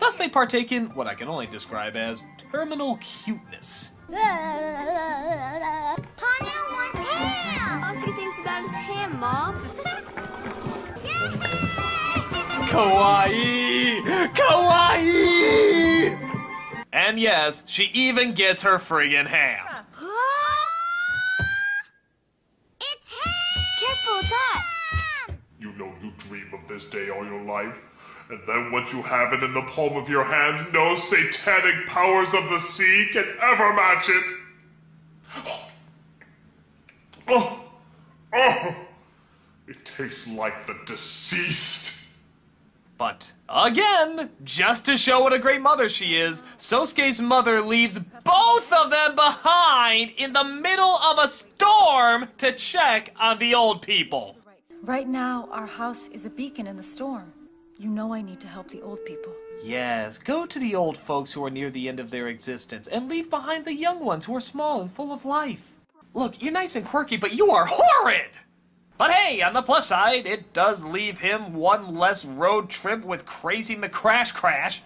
Thus they partake in what I can only describe as terminal cuteness. Ponyo wants ham! All she thinks about is ham, Mom. Kawaii! Kawaii! And yes, she even gets her friggin' ham. It's ham! Careful, it's hot. You know you dream of this day all your life, and then once you have it in the palm of your hands, no satanic powers of the sea can ever match it. Oh, oh, it tastes like the deceased. But, again, just to show what a great mother she is, Sosuke's mother leaves both of them behind in the middle of a storm to check on the old people. Right now, our house is a beacon in the storm. You know I need to help the old people. Yes, go to the old folks who are near the end of their existence and leave behind the young ones who are small and full of life. Look, you're nice and quirky, but you are horrid! But hey, on the plus side, it does leave him one less road trip with Crazy McCrash Crash.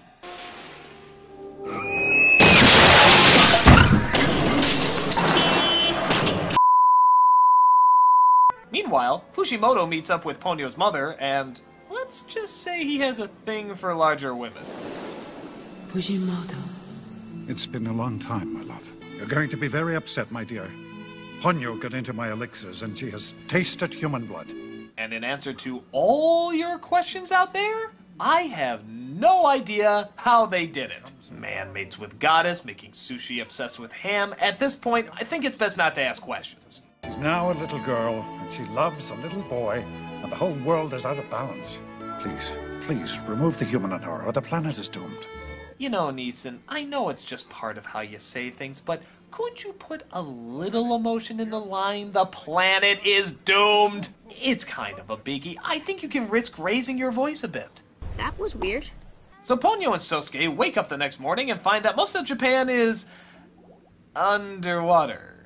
Meanwhile, Fujimoto meets up with Ponyo's mother, and let's just say he has a thing for larger women. Fujimoto. It's been a long time, my love. You're going to be very upset, my dear. Ponyo got into my elixirs, and she has tasted human blood. And in answer to all your questions out there, I have no idea how they did it. Man mates with goddess, making sushi obsessed with ham. At this point, I think it's best not to ask questions. She's now a little girl, and she loves a little boy, and the whole world is out of balance. Please, please, remove the human in her, or the planet is doomed. You know, Neeson, I know it's just part of how you say things, but couldn't you put a little emotion in the line, "The planet is doomed"? It's kind of a biggie. I think you can risk raising your voice a bit. That was weird. So Ponyo and Sosuke wake up the next morning and find that most of Japan is underwater.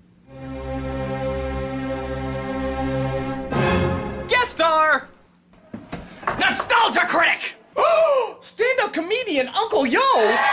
Guest star! Nostalgia critic! Stand-up comedian Uncle Yo!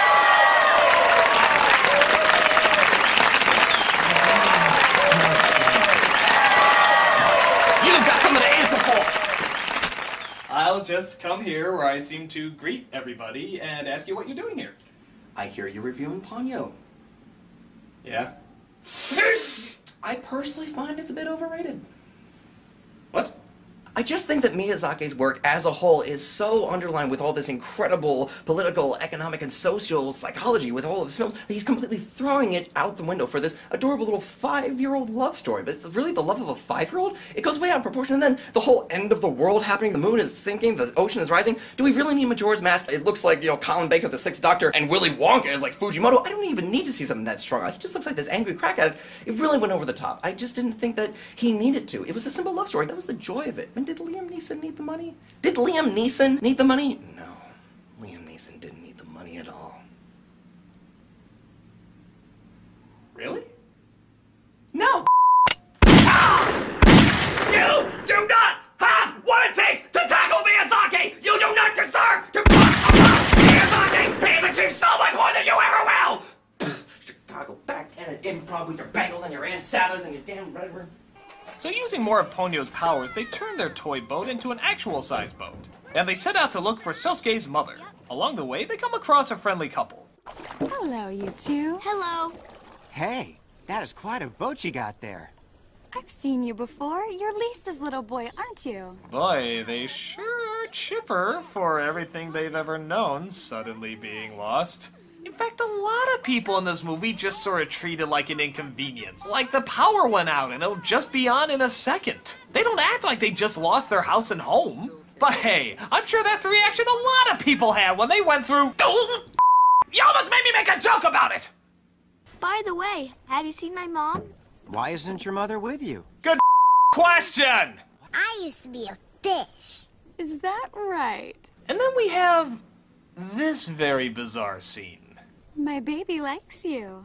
You've got something to answer for! I'll just come here where I seem to greet everybody and ask you what you're doing here. I hear you're reviewing Ponyo. Yeah? I personally find it's a bit overrated. What? I just think that Miyazaki's work as a whole is so underlined with all this incredible political, economic, and social psychology with all of his films that he's completely throwing it out the window for this adorable little 5-year-old love story. But it's really the love of a 5-year-old? It goes way out of proportion, and then the whole end of the world happening, the moon is sinking, the ocean is rising. Do we really need Majora's Mask? It looks like, Colin Baker, the Sixth Doctor, and Willy Wonka is like Fujimoto. I don't even need to see something that strong. He just looks like this angry crack addict. It really went over the top. I just didn't think that he needed to. It was a simple love story. That was the joy of it. And did Liam Neeson need the money? Did Liam Neeson need the money? No. Liam Neeson didn't need the money at all. Really? No! You do not have what it takes to tackle Miyazaki! You do not deserve to talk about Miyazaki! He has achieved so much more than you ever will! Chicago back and an improv with your bagels and your Ann Sathers and your damn whatever. So using more of Ponyo's powers, they turned their toy boat into an actual-sized boat. And they set out to look for Sosuke's mother. Along the way, they come across a friendly couple. Hello, you two. Hello. Hey, that is quite a boat you got there. I've seen you before. You're Lisa's little boy, aren't you? Boy, they sure are chipper for everything they've ever known suddenly being lost. In fact, a lot of people in this movie just sort of treat it like an inconvenience. Like the power went out and it'll just be on in a second. They don't act like they just lost their house and home. But hey, I'm sure that's the reaction a lot of people had when they went through... You almost made me make a joke about it! By the way, have you seen my mom? Why isn't your mother with you? Good question! I used to be a fish. Is that right? And then we have this very bizarre scene. My baby likes you.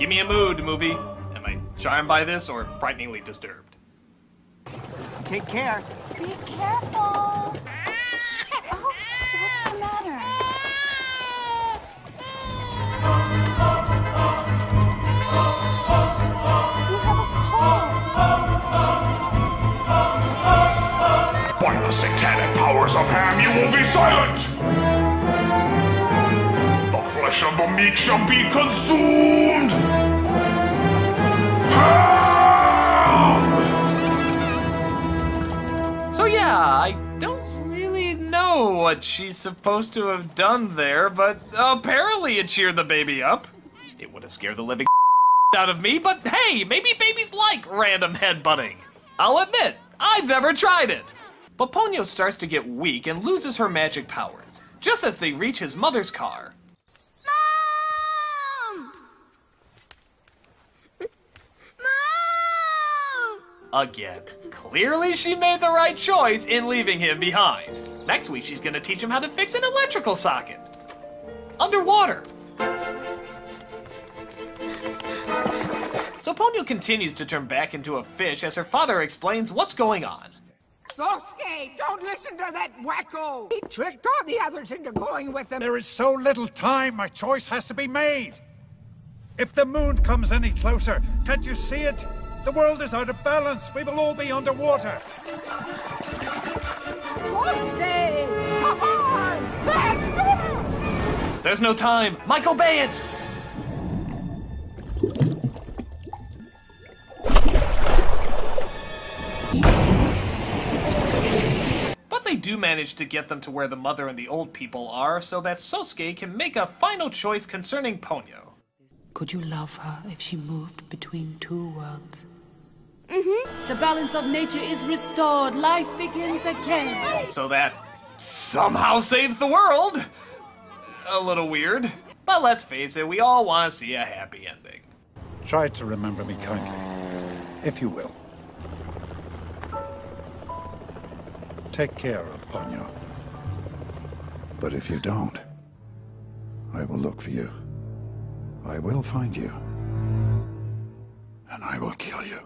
Give me a mood, movie. Am I charmed by this or frighteningly disturbed? Take care. Be careful. Oh, what's the matter? You have a cold. By the satanic powers of Ham, you will be silent! The flesh of the meek shall be consumed! Ham! So yeah, I don't really know what she's supposed to have done there, but apparently it cheered the baby up. It would have scared the living out of me, but hey, maybe babies like random headbutting. I'll admit, I've never tried it. But Ponyo starts to get weak and loses her magic powers, just as they reach his mother's car. Mom! Mom! Again. Clearly she made the right choice in leaving him behind. Next week she's gonna teach him how to fix an electrical socket. Underwater. So Ponyo continues to turn back into a fish as her father explains what's going on. Sosuke, don't listen to that wacko! He tricked all the others into going with him. There is so little time, my choice has to be made. If the moon comes any closer, can't you see it? The world is out of balance. We will all be underwater. Sosuke, come on! Faster! There's no time. Michael Bay it! But they do manage to get them to where the mother and the old people are so that Sosuke can make a final choice concerning Ponyo. Could you love her if she moved between two worlds? The balance of nature is restored. Life begins again. So that somehow saves the world. A little weird. But let's face it, we all want to see a happy ending. Try to remember me kindly, if you will. Take care of Ponyo. But if you don't, I will look for you. I will find you. And I will kill you.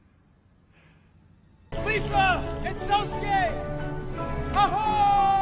Lisa! It's Sosuke! Ahoy!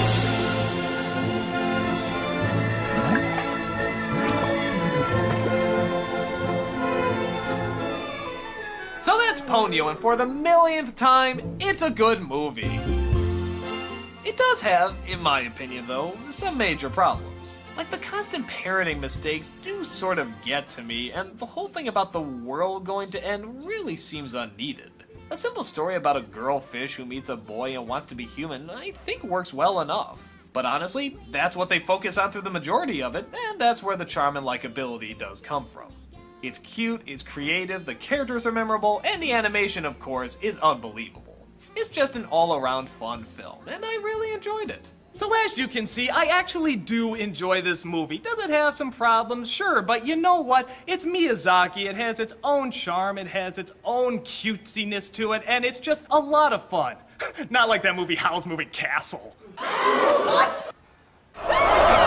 So that's Ponyo, and for the millionth time, it's a good movie. It does have, in my opinion though, some major problems. Like the constant parroting mistakes do sort of get to me, and the whole thing about the world going to end really seems unneeded. A simple story about a girl fish who meets a boy and wants to be human, I think works well enough. But honestly, that's what they focus on through the majority of it, and that's where the charm and likability does come from. It's cute, it's creative, the characters are memorable, and the animation, of course, is unbelievable. It's just an all-around fun film, and I really enjoyed it. So as you can see, I actually do enjoy this movie. Does it have some problems? Sure, but you know what? It's Miyazaki. It has its own charm, it has its own cutesiness to it, and it's just a lot of fun. Not like that movie Howl's Moving Castle. What?